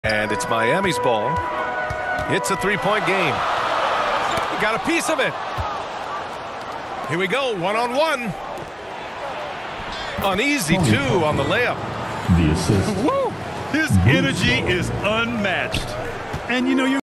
And it's Miami's ball. It's a three-point game. Got a piece of it. Here we go, one-on-one. An easy two on the layup. The assist. Woo! His energy is unmatched. And you know, you're